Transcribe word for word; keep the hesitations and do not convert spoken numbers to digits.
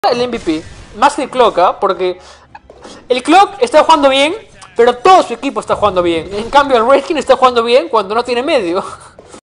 el M V P, más que el Clock, ¿eh? Porque el Clock está jugando bien, pero todo su equipo está jugando bien. En cambio, el Redkin está jugando bien cuando no tiene medio.